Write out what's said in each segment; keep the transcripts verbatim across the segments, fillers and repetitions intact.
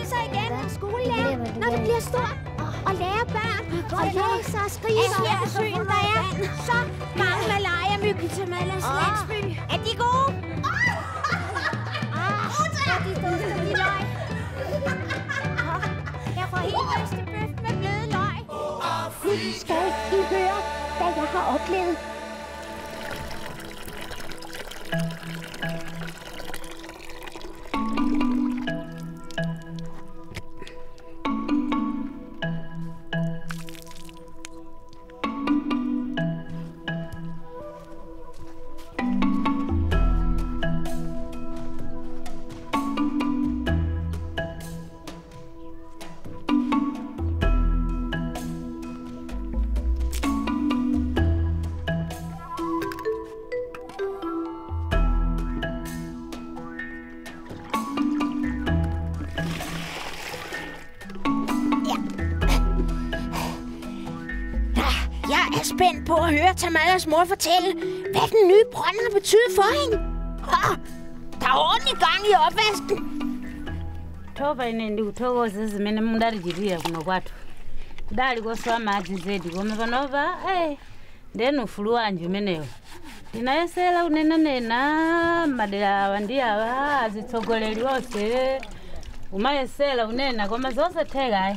underviser igen, skolelærer, når det bliver stort, og lærer børn, og læser og skriver. Alle søen, der er så mange med lejermyg i Tamallas landsby. Er de gode? Ah, hvor de dufter de løg. Jeg får helt bedste bøf med bløde løg. Nu skal I høre, hvad jeg har oplevet. Spændt på at høre Tamallas mor fortælle, hvad den nye brønd har betydet for hende. Ha! Der er ordentlig gang i opvasken. Toba ine ndikuthokoza zimene mundalijitira kuno kwathu. Kudali koswa madzi zedi koma panova eh ndenu ufulu wanji umenewo. Ndinayesera unenanena madera awa ndi awa azitsogoleri onse. Umayesera unena koma zosatheka.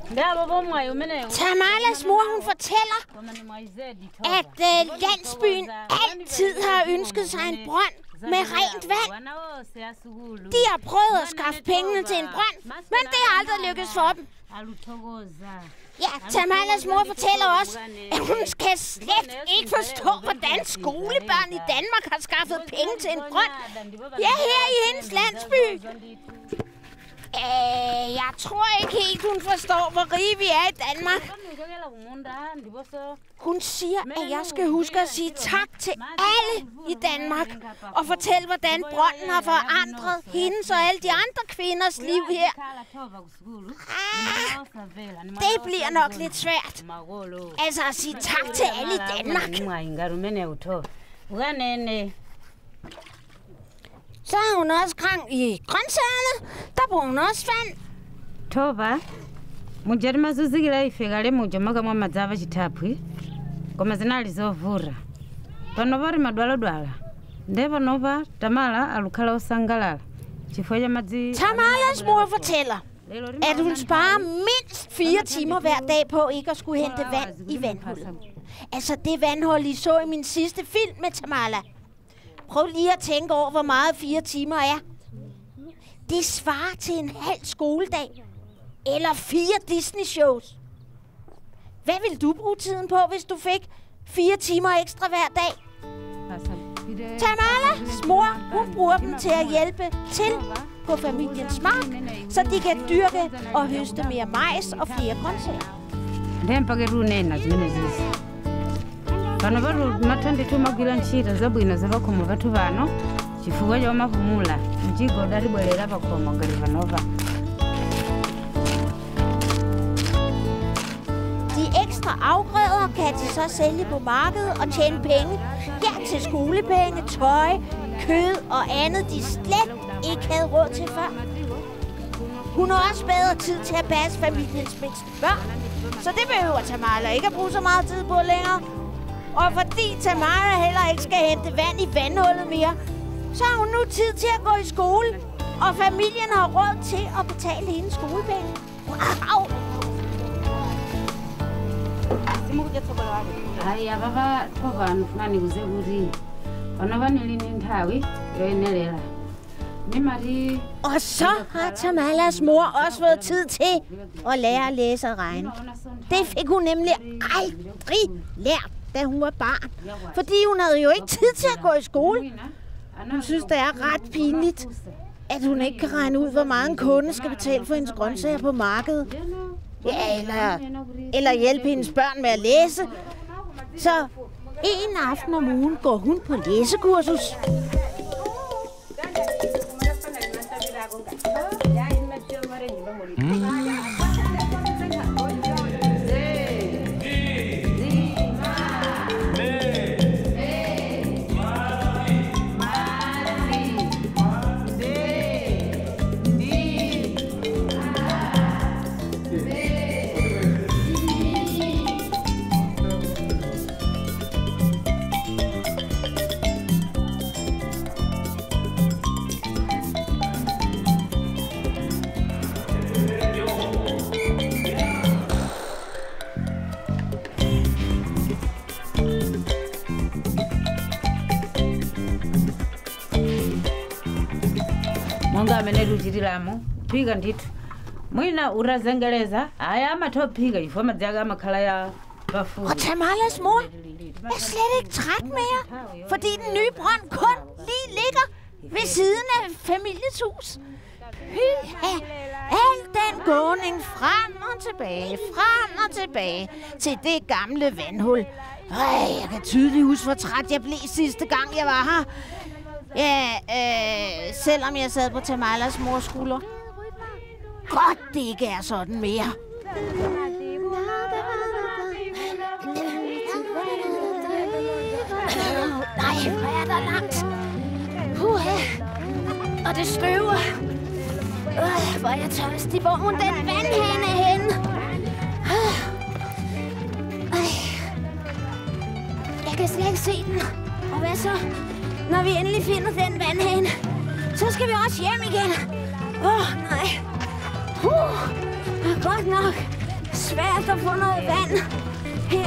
Tamallas mor, hun fortæller, at øh, landsbyen altid har ønsket sig en brønd med rent vand. De har prøvet at skaffe pengene til en brønd, men det har aldrig lykkes for dem. Ja, Tamallas mor fortæller også, at hun skal slet ikke forstå, hvordan skolebørn i Danmark har skaffet penge til en brønd. Ja, her i hendes landsby. Øh, jeg tror ikke helt, hun forstår, hvor rige vi er i Danmark. Hun siger, at jeg skal huske at sige tak til alle i Danmark. Og fortælle, hvordan brønden har forandret hendes og alle de andre kvinders liv her. Ah, det bliver nok lidt svært. Altså at sige tak til alle i Danmark. Så har hun også gang i grøntsagerne. Der bruger hun også vand. Toba, mujari mazuzikira ifekale muja makamwa madzava chitapwi. Koma zinali zovura. Pano pari madwala-dwala. Nde panopa Tamala alukhala osangalala. Chifukwa cha madzi. Tamallas mor fortæller, at hun sparer mindst fire timer hver dag på ikke at skulle hente vand i vandhullet. Altså det vandhul, I så i min sidste film med Tamala. Prøv lige at tænke over, hvor meget fire timer er. Det svarer til en halv skoledag. Eller fire Disney-shows. Hvad vil du bruge tiden på, hvis du fik fire timer ekstra hver dag? Tamallas mor, hun bruger dem til at hjælpe til på familiens mark, så de kan dyrke og høste mere majs og flere grøntsager. Pano vathu mathanditu magwira ntchito zabwino zavakhomo vathu vano chifukwa cha mapumula mchigo datibwerera pakhomo ngati panova. De ekstra afgrøder kan de så sælge på markedet og tjene penge. Her til skolepenge, tøj, kød og andet, de slet ikke havde råd til før. Hun har også bedre tid til at passe familiens mindste børn, så det behøver Tamala ikke at bruge så meget tid på længere. Og fordi Tamala heller ikke skal hente vand i vandhullet mere, så har hun nu tid til at gå i skole. Og familien har råd til at betale hendes skolepenge. Wow! Haya baba toba nufuna nikuze kuti panova nilini nthawi yoyenerera. Og så har Tamallas mor også fået tid til at lære at læse og regne. Det fik hun nemlig aldrig lært, da hun var barn. Fordi hun havde jo ikke tid til at gå i skole. Hun synes, det er ret pinligt, at hun ikke kan regne ud, hvor meget en kunde skal betale for hendes grøntsager på markedet. Ja, eller, eller hjælpe hendes børn med at læse. Så en aften om ugen går hun på læsekursus. mongamene luchitiramo phika ndithu mwina utazengeleza aya amatopphika ifo madzi amakhala ya pafupi. Og Tamalas mor er slet ikke træt mere, fordi den nye brønd kun lige ligger ved siden af familiens hus. Pyha! Al den gåning frem og tilbage, frem og tilbage til det gamle vandhul. Ej, jeg kan tydeligt huske, hvor træt jeg blev sidste gang, jeg var her. Ja, øh, selvom jeg sad på Tamalas mors skulder. Godt, det ikke er sådan mere. Nej, hvor er der langt. Puha. Og det støver. Øh, hvor er jeg tørstig. Hvor må den vandhane henne? Øh. Jeg kan slet ikke se den. Og hvad så? Når vi endelig finder den vandhane, så skal vi også hjem igen. Åh, oh, nej. Uh, godt nok svært at få noget vand her.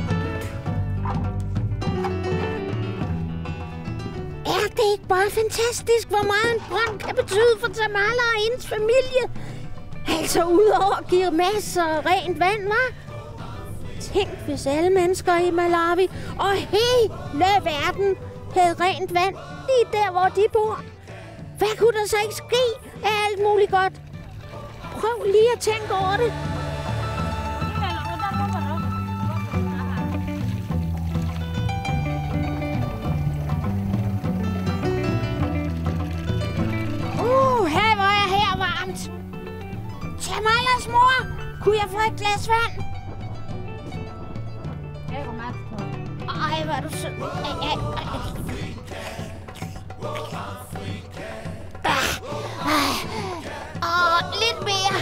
Er det ikke bare fantastisk, hvor meget en brønd kan betyde for Tamala og hendes familie? Altså udover at give masser af rent vand, hva'? Tænk, hvis alle mennesker i Malawi og hele verden havde rent vand lige der, hvor de bor. Hvad kunne der så ikke ske af alt muligt godt? Prøv lige at tænke over det. Uh, her hvor er her varmt. Tamalas mor, kunne jeg få et glas vand? Ej, hvor er du sød. Ej, ej, ej. Og lidt mere.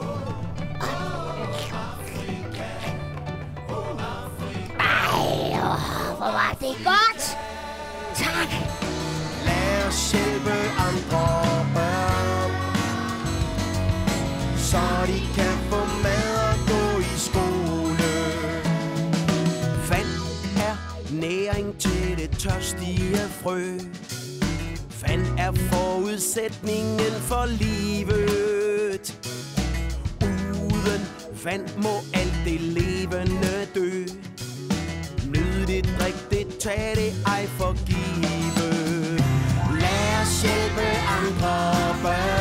Ej, hvor var det godt. Tak. Lad os hjælpe andre børn, så de kan få mad og gå i skole. Vand er næring til det tørstige frø. Vand er forudsætningen for livet. Uden vand må alt det levende dø. Nyd det, drik det, tag det, ej for givet. Lad os hjælpe andre børn.